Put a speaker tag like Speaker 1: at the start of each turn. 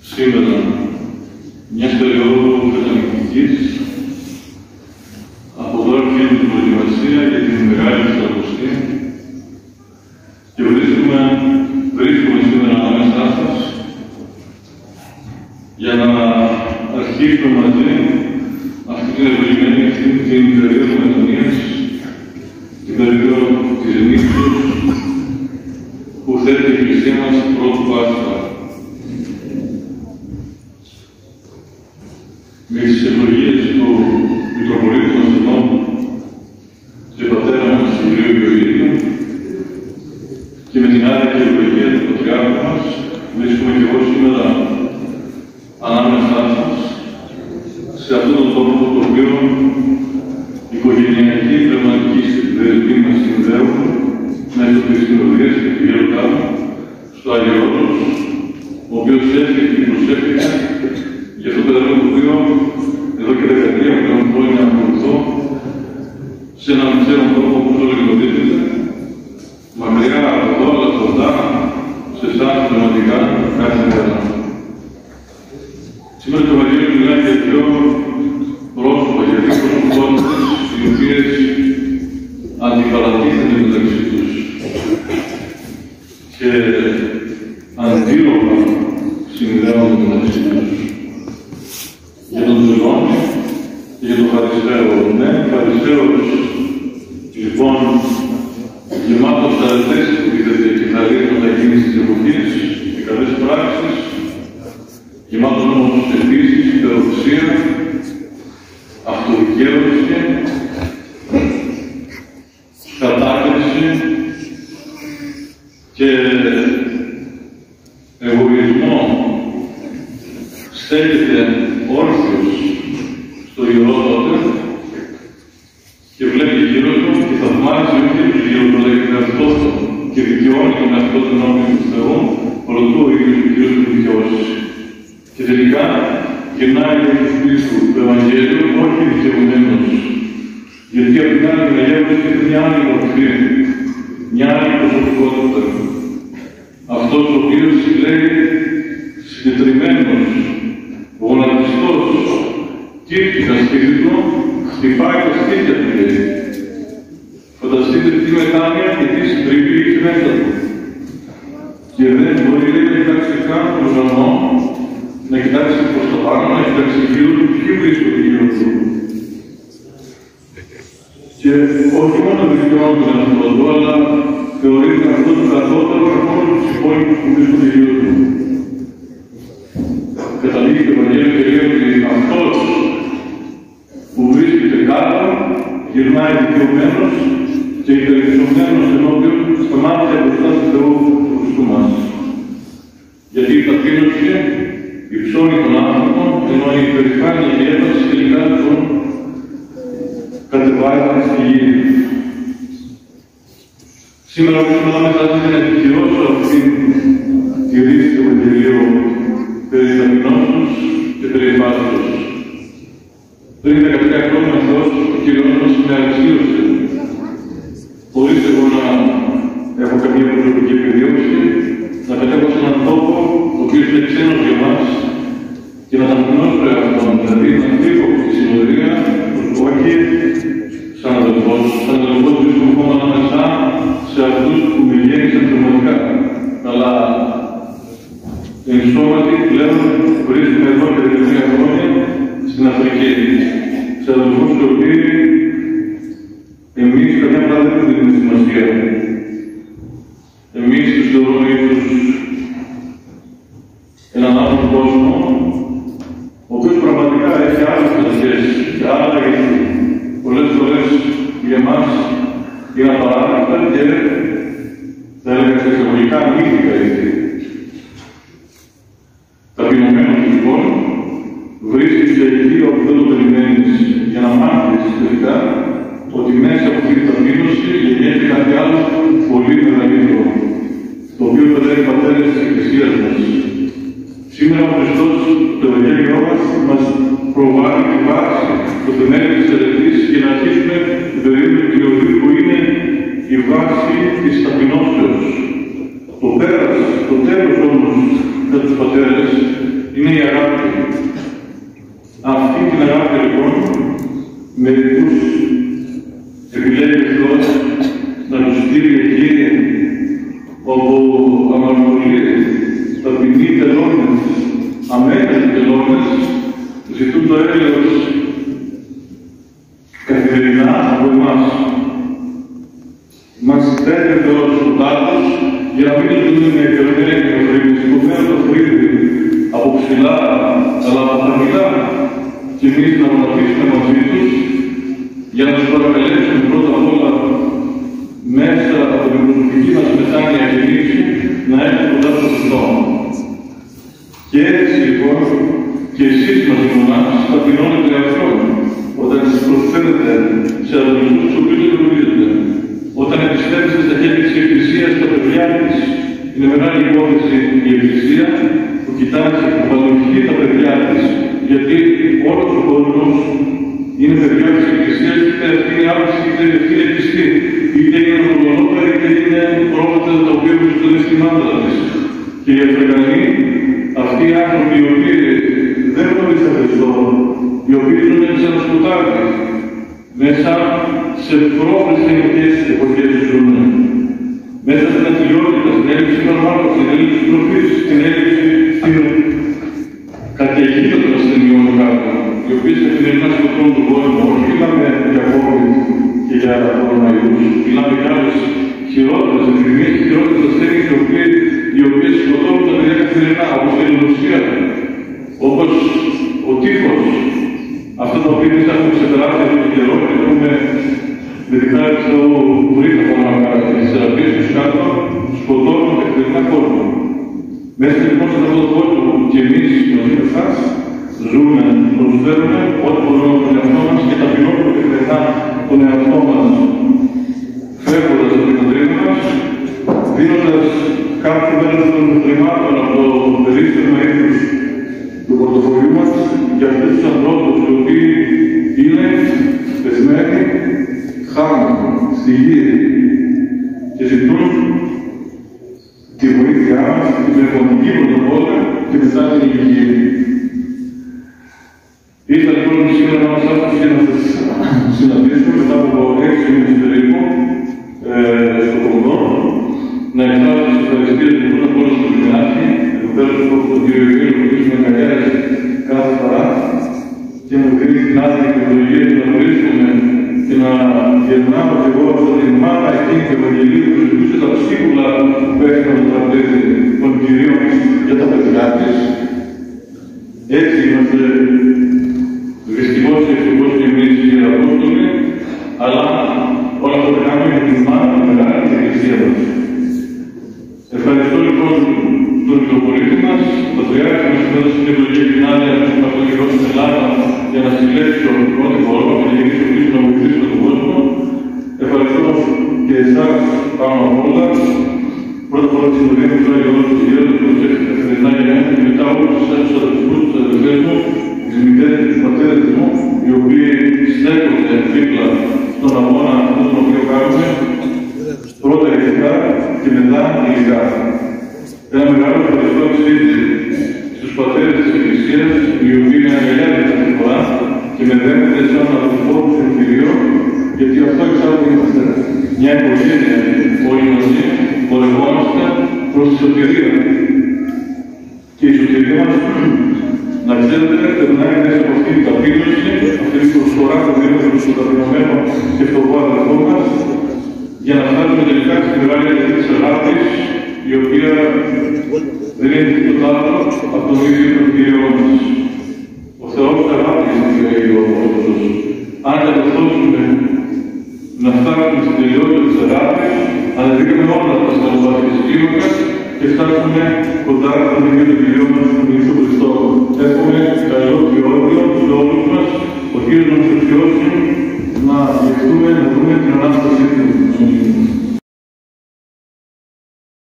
Speaker 1: σήμερα μιας περίοδου κατανοιχτικής, από τώρα και την προετοιμασία για την Μεγάλη Τετρακοστή και βρίσκομαι σήμερα ανάμεσά σας για να αρχίσουμε μαζί αυτή την ευλογημένη την περίοδο μετανοίας, την περίοδο της νύχτος που θέτει η Εκκλησία μας πρώτου Πάσχα. Με τις ευλογίες του Μητροπολίτου των Αθηνών και πατέρα μας του Κυρίου Γεωργίου και με την άλλη και ευλογία του Πατριάρχου μας, βρίσκομαι και εγώ σήμερα ανάμεσά σας σε αυτόν τον τόπο το οποίο η οικογενειακή πνευματική δεσμή μας συνδέουν μέσω της συνοδείας και του γέροντά στο Άγιο Όρος, ο οποίος έφυγε και προσέφηκε για αυτό το έργο το οποίο εδώ και 13 χρόνια ακολουθώ σε έναν ξένο τόπο όπως όλοι γνωρίζετε, μακριά από εδώ, αλλά κοντά σε εσάς πνευματικά κάθε μέρα. Σήμερα το Ευαγγέλιο μιλάει για δύο πρόσωπα, για δύο προσωπικότητες, οι οποίες αντιπαρατίθενται μεταξύ τους και αντίρροπα συνδέονται μεταξύ τους. Για τον Ζωνόνη και για τον Φαρισαίο. Ναι, Φαρισαίος, λοιπόν, γεμάτος αρετές που είδατε και χαρίζοντα εκείνης της εποχής και καλές πράξεις, γεμάτος όμως επίσης υπεροδοσία, αυτοδικαίωση, κατάκριση και εγωισμό. Στέλνεται όρθιος στο ιερό τότε και βλέπει γύρω του και θαυμάζει όχι τους γύρω του, αλλά και τον εαυτό του και δικαιώνει τον εαυτό του ενώπιον του Θεού, προτού ο ίδιος ο Κύριος του δικαιώσει. Και τελικά γυρνάει ο Ιησούς Χριστού το Ευαγγέλιο όχι δικαιωμένος, γιατί από την άλλη μεριά βρίσκεται μια άλλη μορφή, μια άλλη προσωπικότητα. Αυτός ο οποίος λέει συντετριμμένος, γονατιστός, κύρκει τα σπίτι του, χτυπάει τα σπίτια του λέει. Φανταστείτε τι μετάνοια και τι συντριβή έχει μέσα του. Και δεν μπορεί να κοιτάξει καν τον ουρανό, να κοιτάξει προς τα πάνω, να κοιτάξει γύρω του, ποιοι βρίσκονται γύρω του. Και όχι μόνο δικαιώνει τον εαυτό του, αλλά θεωρείται αυτό το κατώτερο από όλους τους υπόλοιπους που βρίσκονται γύρω του. Καταλήγει το Ευαγγέλιο και λέει ότι αυτός που βρίσκεται κάτω γυρνάει δικαιωμένος και υπερυψωμένος ενώπιον στα μάτια μπροστά του Θεού του Χριστού μας. Γιατί η ταπείνωση υψώνει τον άνθρωπο, ενώ η υπερηφάνεια και η ένταση τελικά τον κατεβάζει στη γη. Σήμερα όμως ανάμεσά σας να επικυρώσω αυτή τη ρίση του Ευαγγελίου περί ταπεινώσεως και περί πάσχος. Πριν 13 χρόνια ο Θεός, ο Κύριος μας με αξίωσε, χωρίς εγώ να έχω καμία προσωπική επιδίωξη, να κατέβω σε έναν τόπο ο οποίος είναι ξένος για μας και να ταπεινώσω εαυτόν, δηλαδή να φύγω από τη συνοδεία, όχι σαν αδελφός βρίσκομαι ακόμα ανάμεσά σε αυτούς που με γέννησαν πνευματικά, αλλά εν σώματι πλέον βρίσκομαι εδώ και 13 χρόνια στην Αφρική, σε αδελφούς οι οποίοι εμείς καμιά φορά δεν δίνουμε σημασία. Εμείς τους θεωρούμε ίσως έναν άλλον κόσμο, ο οποίος πραγματικά έχει άλλες κατασχέσεις και άλλα ήθη. Πολλές φορές για εμάς είναι απαράδεκτα και θα έλεγα σε εισαγωγικά μύθικα ήθη. Ταπεινωμένος λοιπόν, βρίσκεσαι εκεί όπου δεν το περιμένεις για να μάθεις τελικά ότι μέσα από αυτή την ταπείνωση γεννιέται κάτι άλλο πολύ μεγαλύτερο, το οποίο παιδεύει πατέρες της Εκκλησίας μας. Σήμερα ο Χριστός, το Ευαγγέλιό μας προβάλλει τη βάση, το θεμέλιο της ερετής και να αρχίσουμε την περίοδο του Γεωργίου που είναι η βάση της ταπεινώσεως. Το πέρας, το τέλος όμως για τους πατέρες είναι η αγάπη. Αυτή την αγάπη λοιπόν, μερικούς επιλέγει ο Θεός να τους στείλει εκεί όπου αμαρτωλίες, ταπεινοί τελώνες, αμέτρητοι τελώνες, ζητούν το έλεος καθημερινά από εμάς. Μας στέλνει ο Θεός στο τάτος για να μην τους δούμε με εκπαιδευμένοι και οφρίδες, που φέρνουν το φρύδι από ψηλά, αλλά από χαμηλά, και εμείς να μοναχίσουμε μαζί τους για να τους παρακαλέσουμε πρώτα απ' όλα μέσα από την προσωπική μας μετάνοια και λύση να έρθουν κοντά στο Χριστό. Και έτσι λοιπόν και εσείς μαζί μας ταπεινώνετε αυτόν όταν σας προσφέρετε σε αδελφούς τους οποίους δεν γνωρίζετε. Όταν επιστρέψετε στα χέρια της Εκκλησίας στα παιδιά της, είναι μεγάλη υπόθεση η Εκκλησία που κοιτάζει, που παλαιοχεί τα παιδιά της. Γιατί όλος ο κόσμος είναι παιδιά της Εκκλησίας, είτε αυτή είναι άποψη, είτε αυτή είναι πιστή, είτε είναι ορθοδόξοι, είτε είναι πρόβατα τα οποία βρίσκονται στην μάντρα της. Και οι Αφρικανοί, αυτοί οι άνθρωποι οι οποίοι δεν γνωρίζουν Χριστό, οι οποίοι ζουν σε ένα σκοτάδι, μέσα σε πρόβρες εποχές ζουν, μέσα στην ατυλιότητα, στην έλλειψη φαρμάκων, στην έλλειψη τροφής, στην έλλειψη καταιγίδα των ασθενειών κάτω, οι οποίες καθημερινά σκοτώνουν τον κόσμο. Όχι μιλάμε για COVID και για κοροναϊούς, μιλάμε για άλλες χειρότερες επιδημίες και χειρότερες ασθένειες οι οποίες σκοτώνουν τα παιδιά καθημερινά, όπως η ελληνοσία, όπως ο τύφος. Αυτό το οποίο εμείς έχουμε ξεπεράσει εδώ και καιρό και έχουμε με τη χάρη του Θεού βρει τα φάρμακα και τις θεραπείες τους κάτω, σκοτώνουν καθημερινά κόσμο. Μέσα λοιπόν σε αυτόν τον κόσμο και εμείς μαζί με εσάς ζούμε, προσφέρουμε ό,τι μπορούμε από τον εαυτό μας και ταπεινώνουμε καθημερινά τον εαυτό μας, φεύγοντας από την πατρίδα μας, δίνοντας κάποιο μέρος των χρημάτων από το περίσσευμα ήθους του πορτοφολιού μας για αυτούς τους ανθρώπους οι οποίοι είναι πεσμένοι, χάνουν στη γη και ζητούν τη βοήθειά μας, την πνευματική πρωτοβόλα και μετά την ηλικία. Ήρθα λοιπόν σήμερα να μας άκουσε να σας συναντήσω μετά από 6 μήνες περίπου στο Κομβό, να εκφράσω τις ευχαριστίες του πρώτα απ' όλα στον Μινάρχη, εδώ πέρα στον κύριο Ιωγέννη, που με αγκαλιάζει κάθε φορά και μου δίνει την άδεια και την ευλογία του να βρίσκομαι και να γερνάω κι εγώ από την μάνα εκείνη του Ευαγγελίου που ζητούσε τα ψίχουλα που έφυγαν στο τραπέζι των κυρίων για τα παιδιά της. Έτσι είμαστε δυστυχώς και ευτυχώς και εμείς οι Απόστολοι, αλλά όλα αυτά τα κάνουμε για την μάνα του μεγάλη της Εκκλησία μας. Ευχαριστώ λοιπόν τον Μητροπολίτη μας, τον Πατριάρχη μας που έδωσε την ευλογία και την άδεια να έχουμε αυτό καιρό στην Ελλάδα για να συλλέξω ό,τι μπορώ και να γυρίσω πίσω να βοηθήσω τον κόσμο. Ευχαριστώ και εσάς πάνω απ' όλα. Πρώτα απ' όλα τη συνοδεία μου του Άγιου Όρου της Ιέρας που μας έχει καθημερινά για μένα και μετά όλους τους αδελφούς, τους αδελφές μου, τις μητέρες και τους πατέρες μου, οι οποίοι στέκονται δίπλα στον αγώνα αυτό τον οποίο κάνουμε, πρώτα ηθικά και μετά υλικά. Ένα μεγάλο ευχαριστώ αξίζει στους πατέρες της Εκκλησίας, οι οποίοι με αγκαλιάζουν αυτή τη φορά και με δέχονται σαν αδελφό του Κυρίου, γιατί αυτό εξάλλου είμαστε μια οικογένεια όλοι μαζί, πορευόμαστε προς τη σωτηρία. Και η σωτηρία μας, να ξέρετε, περνάει μέσα από αυτή την ταπείνωση, αυτή την προσφορά που δίνουμε στον ταπεινωμένο και φτωχό αδελφό μας, για να φτάσουμε τελικά στη μεγάλη αρχή της αγάπης, η οποία δεν είναι τίποτα άλλο από τον ίδιο τον Κύριο μας. Ο Θεός αγάπησε τον Κύριο Όρθος. Αν κατορθώσουμε να φτάσουμε στην τελειότητα της αγάπης, αναδείχνουμε όλα τα σταυροβάθια της Κύβακας και φτάσουμε κοντά στον ίδιο τον Κύριο μας, τον Ιησού Χριστό.